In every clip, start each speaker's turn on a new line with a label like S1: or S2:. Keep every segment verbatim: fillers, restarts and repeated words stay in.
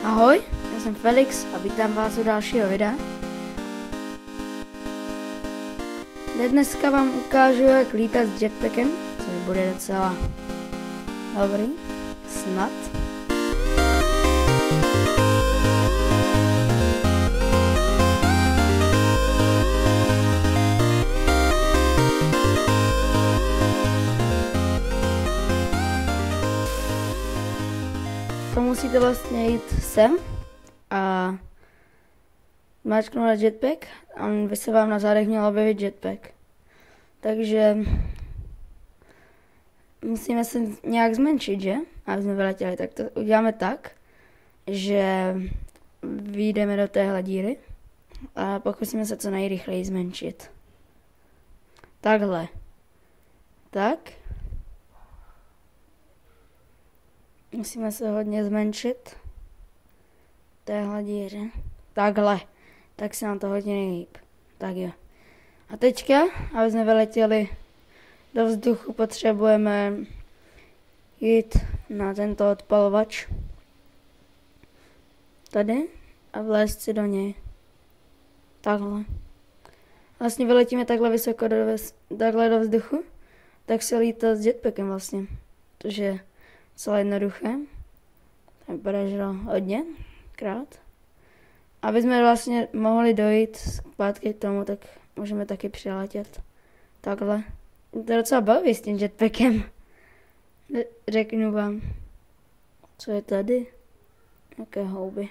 S1: Ahoj, já jsem Felix a vítám vás u dalšího videa. Dneska vám ukážu, jak lítat s jetpackem, což bude docela dobrý, snad. To musíte vlastně jít sem a zmáčknout na jetpack a by se vám na zádech měl objevit jetpack. Takže musíme se nějak zmenšit, že? Aby jsme vyletěli. Tak to uděláme tak, že vyjdeme do téhle díry a pokusíme se co nejrychleji zmenšit. Takhle. Tak. Musíme se hodně zmenšit téhle díře. Takhle. Tak se nám to hodně nejlíp. Tak jo. A teďka, aby jsme vyletěli do vzduchu, potřebujeme jít na tento odpalovač. Tady. A vlézt si do něj. Takhle. Vlastně vyletíme takhle vysoko do, takhle do vzduchu. Tak se lítá s jetpackem vlastně. Což je celé jednoduché. Tak podařilo hodně krát. Aby jsme vlastně mohli dojít zpátky k tomu, tak můžeme taky přiletět. Takhle. To je docela baví s tím jetpackem. Řeknu vám. Co je tady? Jaké houby.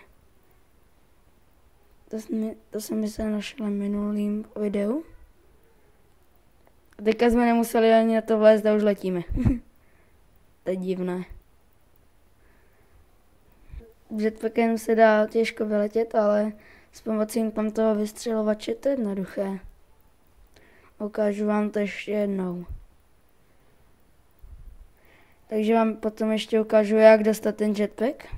S1: To, jsme, to jsem myslel našel v minulým videu. A teďka jsme nemuseli ani na to vlézt a už letíme. To je divné. Jetpackem se dá těžko vyletět, ale s pomocí tam toho vystřelovače to je jednoduché. Ukážu vám to ještě jednou. Takže vám potom ještě ukážu, jak dostat ten jetpack.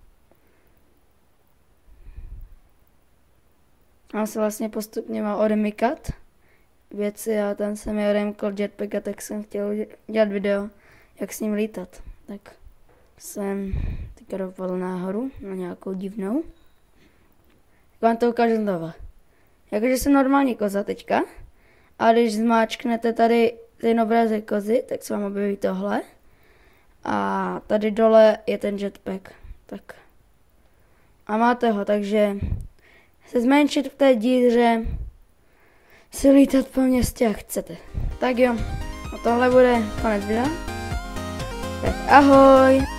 S1: A se vlastně postupně má odemykat věci a tam se mi odemkl jetpack a tak jsem chtěl dělat video, jak s ním lítat. Tak jsem teďka dopadl nahoru na nějakou divnou. Tak vám to ukážu znova. Jakože jsem normální koza teďka. A když zmáčknete tady ten obrázek kozy, tak se vám objeví tohle. A tady dole je ten jetpack. Tak. A máte ho, takže se zmenšit v té díře, si lítat po městě, jak chcete. Tak jo, a tohle bude konec videa. Tak ahoj!